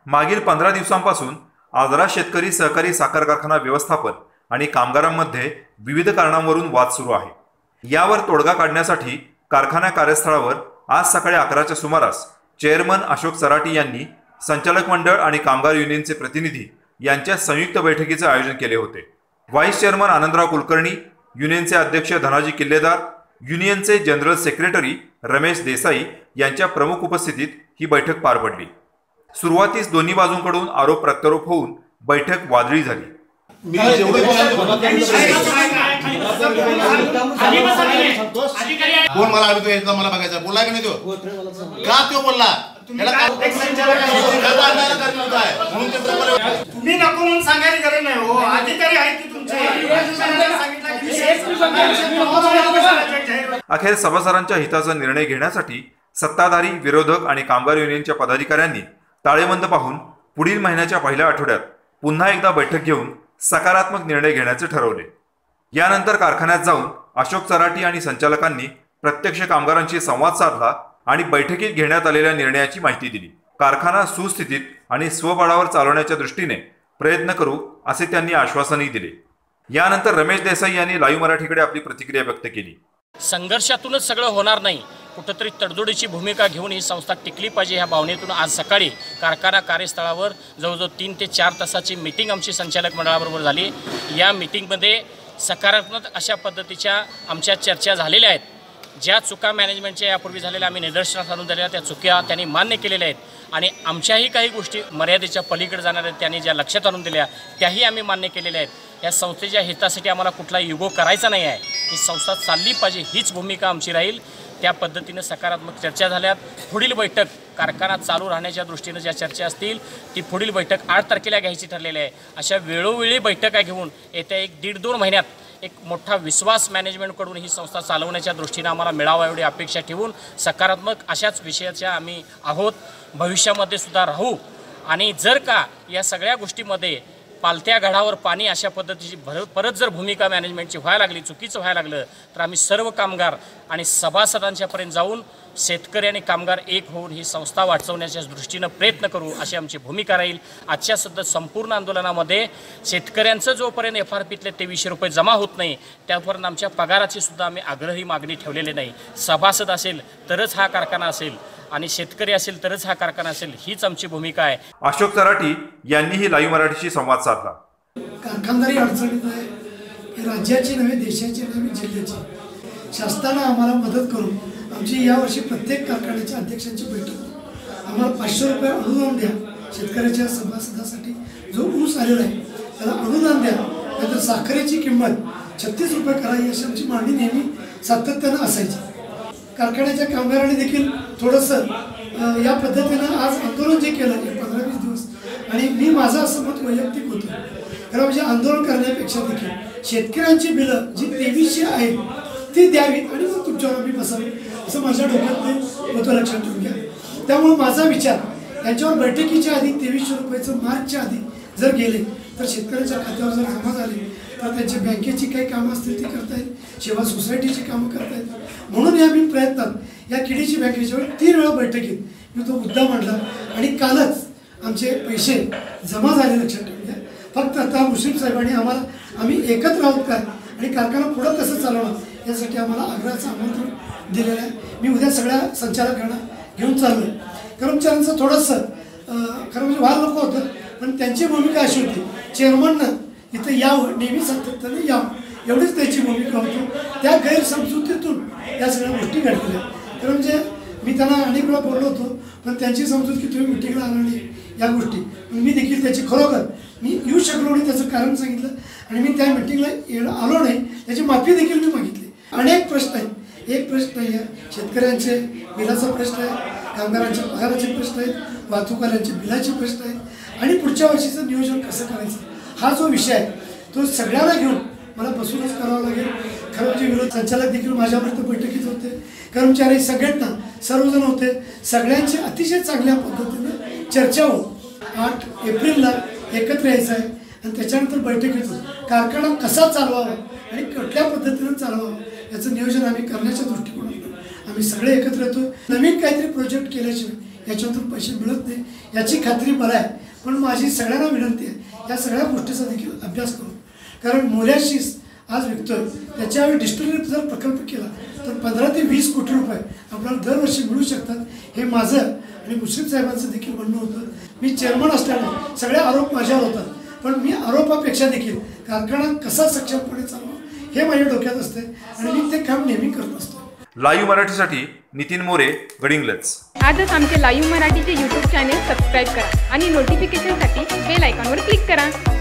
मागील 15 दिवसांपासून आजरा शेतकरी सहकारी साखर कारखाना व्यवस्थापन आणि कामगारांमध्ये विविध कारणांवरून वाद सुरू आहे। यावर तोडगा काढण्यासाठी कारखाना कार्यस्थळावर आज सकाळी 11च्या सुमारास चेअरमन अशोक सराटी यांनी संचालक मंडळ आणि कामगार युनियनचे प्रतिनिधी यांच्या संयुक्त बैठकीचे आयोजन केले होते। व्हाईस चेअरमन आनंदराव कुलकर्णी, युनियनचे अध्यक्ष धनाजी किल्लेदार, युनियनचे जनरल सेक्रेटरी रमेश देसाई यांच्या प्रमुख उपस्थितीत ही बैठक पार पडली। सुरुवातीस दोन्ही बाजूंकडून आरोप प्रत्यारोप होऊन बैठक वादळी झाली। कोण मला आलो तो मला बघायचा बोलला की नाही तो का तो बोलला तुम्ही नको म्हणून सांगायची गरज नाही हो, अधिकारी आहेत की तुमचे। अखेर सभासदांच्या हिताचा निर्णय घेण्यासाठी सत्ताधारी, विरोधक आणि कामगार युनियनच्या पदाधिकाऱ्यांनी ताळेबंद पाहून पुढील महिन्याच्या पहिल्या आठवड्यात पुन्हा एकदा बैठक घेऊन सकारात्मक निर्णय घेण्याचे ठरवले। यानंतर कारखान्यात जाऊन अशोक सराटी आणि संचालकांनी प्रत्यक्ष कामगारांशी संवाद साधला आणि बैठकीत घेण्यात आलेल्या निर्णयाची माहिती दिली। कारखाना सुस्थितीत आणि स्वबळावर चालवण्याच्या दृष्टीने प्रयत्न करू असे त्यांनी आश्वासनही दिले। यानंतर रमेश देसाई यांनी लाईव्ह मराठीकडे आपली प्रतिक्रिया व्यक्त केली। संघर्षातूनच सगळं होणार नाही, कुठेतरी तडजोडीची भूमिका घेऊन ही संस्था टिकली पाहिजे ह्या भावनेतून आज सकाळी कारखाना कार्यस्थळावर जवळजवळ 3 ते 4 तासाची मीटिंग आमची संचालक मंडळाबरोबर झाली। या मीटिंगमध्ये सकारात्मक अशा पद्धतीच्या आमच्या चर्चा झालेल्या आहेत। ज्या चुका मॅनेजमेंटच्या यापूर्वी झालेल्या आम्ही निदर्शनास आणून दिलेल्या त्या चुका त्यांनी मान्य केलेल्या आहेत आणि आमच्याही काही गोष्टी मर्यादेच्या पलीकडे जाणाऱ्या त्यांनी ज्या लक्षात आणून दिल्या त्याही आम्ही मान्य केलेल्या आहेत। या संस्थेच्या हितासाठी आम्हाला कुठला युगो करायचा नाही आहे, ही संस्था चालली पाहिजे हीच भूमिका आमची राहील। त्या पद्धतीने सकारात्मक चर्चा झाल्यात। पुढील बैठक कारखाना चालू राहण्याच्या दृष्टीने ज्या चर्चा असतील ती पुढील बैठक 8 तारखेला घ्यायची ठरलेली आहे। अशा वेळोवेळी बैठका घेऊन येत्या 1-1.5-2 महिन्यात एक मोठा विश्वास मॅनेजमेंटकडून ही संस्था चालवण्याच्या दृष्टीने आम्हाला मिळावा एवढी अपेक्षा ठेवून सकारात्मक अशाच विषयाच्या आम्ही आहोत, भविष्यामध्ये सुद्धा राहू। आणि जर का या सगळ्या गोष्टीमध्ये पालत्या घडावर पाणी अशा पद्धतीची परत जर भूमिका मॅनेजमेंटची व्हायला लागली, चुकीचं व्हायला लागलं तर आम्ही सर्व कामगार आणि सभासदांच्यापर्यंत जाऊन शेतकरी आणि कामगार एक होऊन ही संस्था वाचवण्याच्या दृष्टीनं प्रयत्न करू अशी आमची भूमिका राहील। आजच्या सध्या संपूर्ण आंदोलनामध्ये शेतकऱ्यांचं जोपर्यंत FRPतले 2300 रुपये जमा होत नाही त्यापर्यंत आमच्या पगाराची सुद्धा आम्ही आग्रही मागणी ठेवलेली नाही। सभासद असेल तरच हा कारखाना असेल आणि शेतकरी असेल तरच हा कारखाना असेल, हीच आमची भूमिका आहे। अशोक सराटी यांनीही लाईव्ह मराठीशी संवाद साधला। कारखानदारी अडचणीत आहे, ही राज्याची नव्हे देशाची नव्हे जिल्ह्याची। शासनानं आम्हाला मदत करून आमची यावर्षी प्रत्येक कारखान्याच्या अध्यक्षांची बैठक आम्हाला 500 रुपये अनुदान द्या, शेतकऱ्याच्या सभासदासाठी जो ऊस आलेला आहे त्याला अनुदान द्या, नाहीतर साखरेची किंमत 36 रुपये करावी अशी आमची मागणी नेहमी सातत्यानं असायची। कारखान्याच्या कामगारांनी देखील थोडंसं या पद्धतीनं आज आंदोलन जे केलं 15-20 दिवस, आणि मी माझं असं मत वैयक्तिक होतं कारण म्हणजे आंदोलन करण्यापेक्षा देखील शेतकऱ्यांची बिलं जी 2300 आहेत ती द्यावीत आणि मग तुमच्यावर आम्ही बसावी असं माझ्या डोक्यात होतं, लक्षात ठेवून घ्या। त्यामुळे माझा विचार यांच्यावर बैठकीच्या आधी 2300 रुपयाचं मार्चच्या आधी जर गेले तर शेतकऱ्याच्या खात्यावर जर जमा झाले तर त्यांच्या बँकेची काही कामं असतील ती करता येईल, सेवा सोसायटीची कामं करता येईल। म्हणून या मी प्रयत्नात या किडीची बँकेच्या 3 वेळा बैठकीत मी तो मुद्दा मांडला आणि कालच आमचे पैसे जमा झाले, लक्षात ठेवून घ्या। फक्त आता मुश्रीफ साहेबांनी आम्ही एकत्र आहोत काय आणि कारखाना पुढं कसं चालवणार यासाठी आम्हाला आग्रहाचं आमंत्रण दिलेलं आहे। मी उद्या सगळ्या संचालकांना घेऊन चाललो आहे। कर्मचाऱ्यांचं थोडंसं खरं म्हणजे व्हायला नको होतं, पण त्यांची भूमिका अशी होती चेअरमननं इथं यावं, नेहमी सातत्यानं यावं एवढीच त्यांची भूमिका होती। त्या गैरसमजुतीतून या सगळ्या गोष्टी घडलेल्या। खरं म्हणजे मी त्यांना अनेक वेळा बोललो होतो, पण त्यांची समजूत की तुम्ही मिटिंगला आला नाही या गोष्टी, मी देखील त्याची खरोखर मी येऊ शकलो नाही त्याचं कारण सांगितलं आणि मी त्या मिटिंगला आलो नाही त्याची माफी देखील मी मागितली। अनेक प्रश्न आहेत, एक प्रश्न आहे शेतकऱ्यांचे बिलाचा प्रश्न आहे, कामगारांच्या पगाराचे प्रश्न आहेत, वाहतूकवाल्यांच्या बिलाचे प्रश्न आहेत आणि पुढच्या वर्षीचं नियोजन कसं करायचं हा जो विषय आहे तो सगळ्यांना घेऊन मला बसूनच करावं लागेल। खरं म्हणजे विरोध संचालक देखील माझ्यापर्यंत बैठकीत होते, कर्मचारी संघटना सर्वजण होते, सगळ्यांची अतिशय चांगल्या पद्धतीने चर्चा हो 8 एप्रिलला एकत्र यायचं आहे आणि त्याच्यानंतर बैठकीत कारखाना कसा चालवावा आणि कुठल्या पद्धतीने चालवावा याचं नियोजन आम्ही करण्याच्या दृष्टिकोनातून आम्ही सगळे एकत्र येतो। नवीन काहीतरी प्रोजेक्ट केल्याशिवाय याच्यातून पैसे मिळत नाही याची खात्री मला आहे. पण माझी सगळ्यांना विनंती आहे या सगळ्या गोष्टीचा देखील अभ्यास करू. कारण मोलॅशिस आज विकतोय त्याच्यावेळी डिस्टिलरी जर प्रकल्प केला तर 15 ते 20 कोटी रुपये आपल्याला दरवर्षी मिळू शकतात. हे माझं आणि मुश्रीफ साहेबांचं देखील म्हणणं होतं. मी चेअरमन असल्यामुळे सगळे आरोप माझ्यावर होतात, पण मी आरोपापेक्षा देखील कारखाना कसा सक्षमपणे चालवा हे माझ्या डोक्यात असते आणि मी ते काम नेहमी करत असतो. लाईव्ह मराठीसाठी नितीन मोरे, गडिंग्लज. आजच आमचे लाईव्ह मराठीचे यूट्यूब चॅनेल सबस्क्राईब करा आणि नोटिफिकेशनसाठी बेल आयकॉनवर क्लिक करा.